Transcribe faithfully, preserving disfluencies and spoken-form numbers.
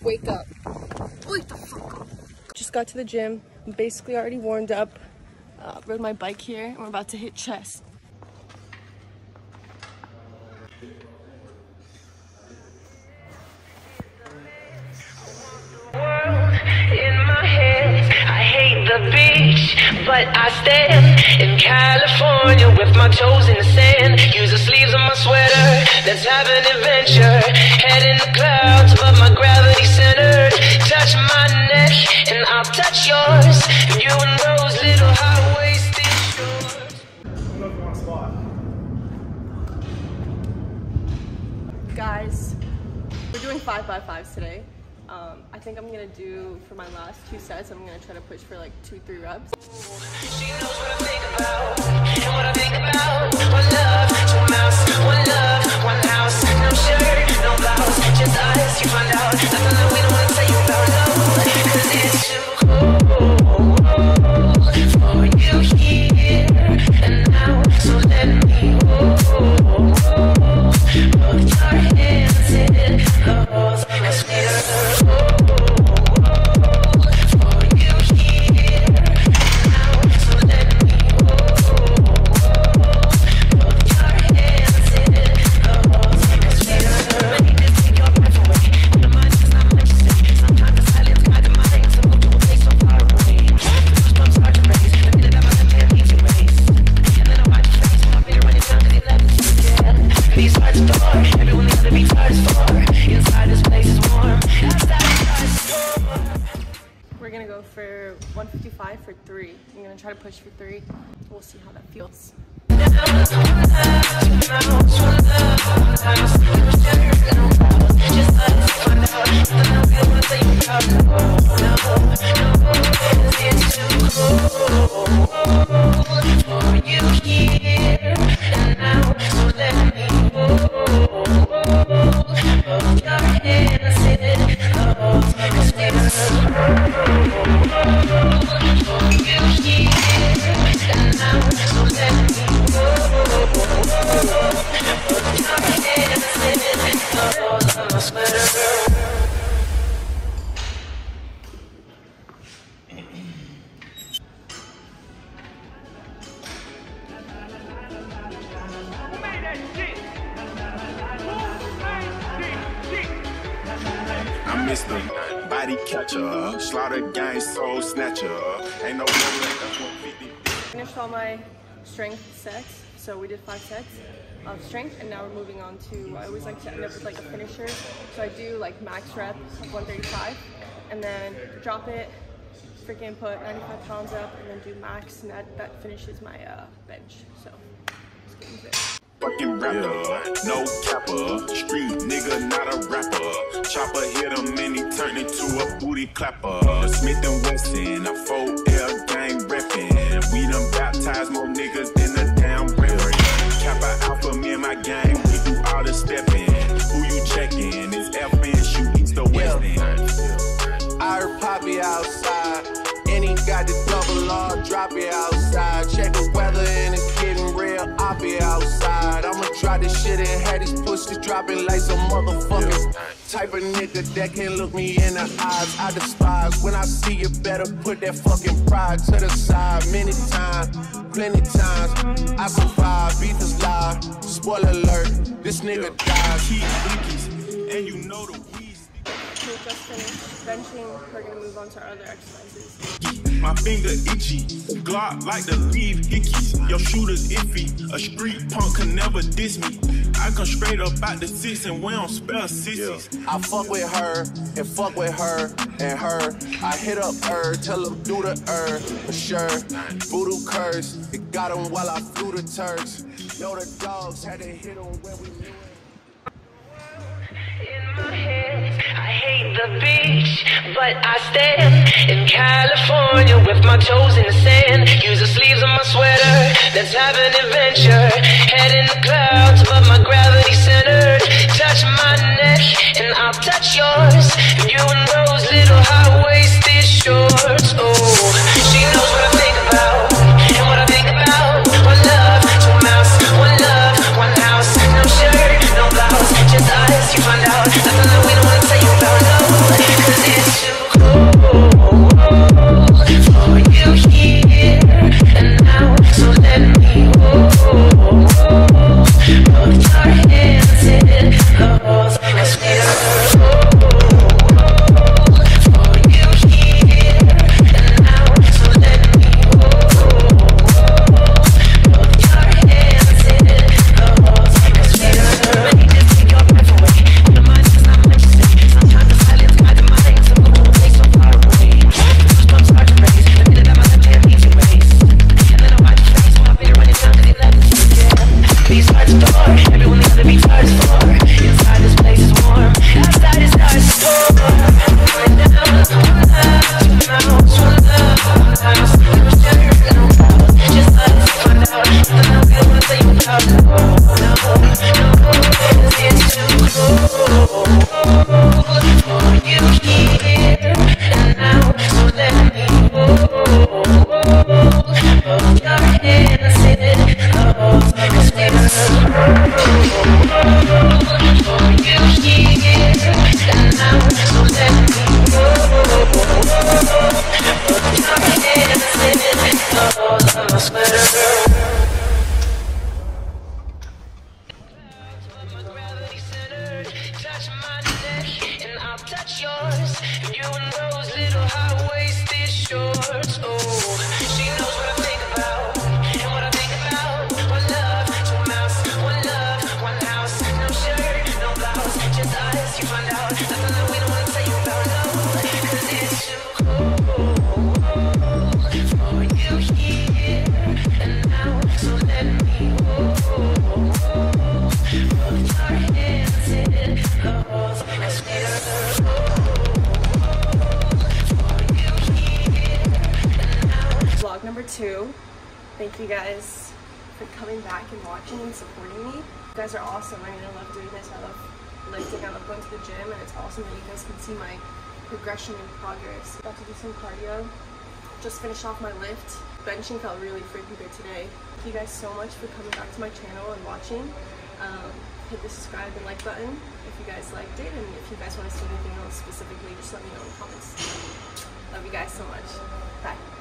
wake up. Wake the fuck up. Just got to the gym. I'm basically already warmed up. Uh, rode my bike here, and we're about to hit chest. In my head, I hate the beach, but I stand in California with my toes in the sand. Use the sleeves of my sweater, let's have an adventure. Head in the clouds, but my gravity centered. Touch my neck, and I'll touch yours. And you and those little high-waisted shorts. Guys, we're doing five by fives today. Um, I think I'm gonna do, for my last two sets, I'm gonna try to push for like two, three reps. She knows what I think about, and what I think about. One love, two mouths, one love, one house. No shirt, no blouse, just us, you find out. Nothing that we don't wanna tell you about, no. Cause it's too cold for you here and now. So let me hold your hands in yours. Cause we're We're gonna go for one fifty-five for three. I'm gonna try to push for three. We'll see how that feels. I'm Mister Body Catcher, Slaughter Gang Soul Snatcher. Ain't no Finished all my strength sets, so we did five sets of strength, and now we're moving on to, I always like to end up with like a finisher, so I do like max rep of one thirty-five, and then drop it, freaking put ninety-five pounds up, and then do max, and that, that finishes my uh, bench, so let's get into it. fucking rapper, no capper, street nigga, not a rapper. Chopper hit him and he turned into a booty clapper. Smith and Wesson, a four L gang reppin'. We done baptized more niggas than a damn reverend. Kappa Alpha, me and my gang, we do all the steppin'. Who you checkin'? It's F N, shoot east or west end. I heard Poppy outside, and he got the double R, drop it outside. Check the weather and it's getting real, I'll be outside. I'ma try this shit and have these pussies dropping like some motherfuckers. Type of nigga that can look me in the eyes, I despise. When I see you, better put that fucking pride to the side. Many times, plenty times, I survive, beat this lie. Spoiler alert, this nigga dies. Keep blinkies, and you know the weeds. We just finished benching. We're gonna move on to our other exercises. My finger itchy, Glock like to leave hickeys. Your shooter's iffy, a street punk can never diss me. I come straight up out the six and we don't spell sissies. I fuck with her, and fuck with her, and her. I hit up her, tell them do the her, for sure. Voodoo curse, it got them while I flew the Turks. Know the dogs had to hit them when we knew it. In my head, I hate the beach, but I stand in California with my toes in the sand. Use the sleeves of my sweater, let's have an adventure. Head in the clouds, but my gravity centered. Touch my neck, and I'll touch yours. And you and those little high-waisted shorts. Oh, she knows what I think about, and what I think about. One love, two mouths, one love, one house. No shirt, no blouse, just us, you find out. Nothing that we don't wanna tell you about, no. not yours. And you in those little high-waisted shorts. Oh, she knows what I think about and what I think about. One love, two mouths, one love, one house. No shirt, no blouse, just us. You find out nothing that we don't want to tell you about, no. Cause it's too cold for you here and now. So let me hold, put our hands in the holes as we Vlog number two. Thank you guys for coming back and watching and supporting me. You guys are awesome. I mean, I love doing this. I love lifting. I love going to the gym, and it's awesome that you guys can see my progression and progress. About to do some cardio. Just finished off my lift. Benching felt really freaking good today. Thank you guys so much for coming back to my channel and watching. Um, hit the subscribe and like button if you guys liked it, and if you guys want to see anything else specifically, just let me know in the comments. Love you guys so much. Bye.